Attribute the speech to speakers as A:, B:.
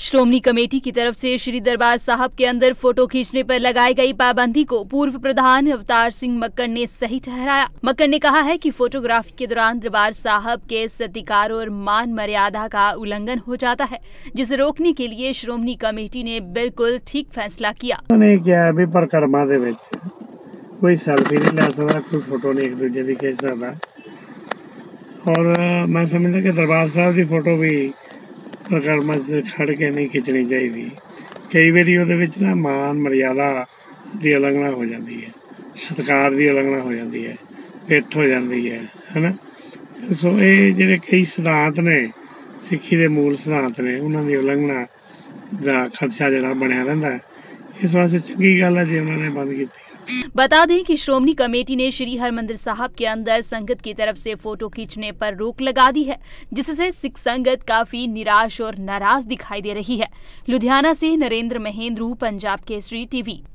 A: श्रोमणी committee की तरफ से श्री दरबार साहब के अंदर फोटो खींचने पर लगाई गई पाबंदी को पूर्व प्रधान अवतार सिंह मक्कड़ ने सही ठहराया। मक्कड़ ने कहा है कि फोटोग्राफी के दौरान दरबार साहब के सत्कार और मान मर्यादा का उल्लंघन हो जाता है, जिसे रोकने के लिए श्रोमणी कमेटी ने बिल्कुल ठीक फैसला किया।
B: परिक्रमा दे विच कोई सेल्फी नहीं ले सकता, कोई फोटो नहीं एक दूजे की खींच सकता और मैं समझदा कि दरबार साहब की फोटो भी परिक्रमा खड़ के नहीं खिंचनी चाहिए। कई बारी उहदे विच ना मान मर्यादा की उलंघना हो जाती है, सत्कार की उलंघना हो जाती है, पिठ हो जाती है ना। सो ये जिहड़े कई सिद्धांत ने सिक्खी के मूल सिद्धांत ने उन्हां दी उलंघना का खदशा जिहड़ा बनिया रहिंदा है। इस वास्ते चंगी गल है जे उन्होंने बंद की।
A: बता दें कि श्रोमणी कमेटी ने श्री हरमंदिर साहब के अंदर संगत की तरफ से फोटो खींचने पर रोक लगा दी है, जिससे सिख संगत काफी निराश और नाराज दिखाई दे रही है। लुधियाना से नरेंद्र महेंद्रू, पंजाब केसरी टीवी।